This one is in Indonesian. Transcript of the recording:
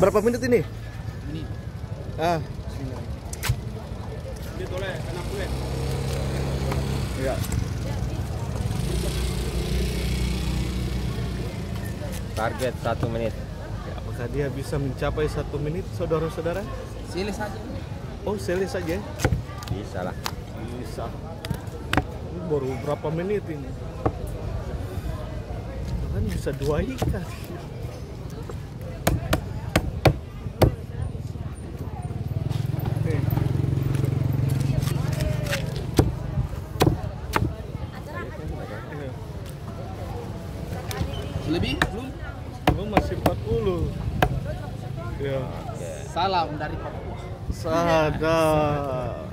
Berapa menit ini? Ini. Ah, Ini boleh, enak boleh. ya. Target 1 menit. Ya, apakah dia bisa mencapai 1 menit, saudara-saudara? Silih saja. Oh, sele saja. Bisa lah. Bisa. Ini baru berapa menit ini? Kan bisa 2 ikan. Nih. Lebih? Belum? Belum, masih 40. Ya. Salam dari Papua. Sadar.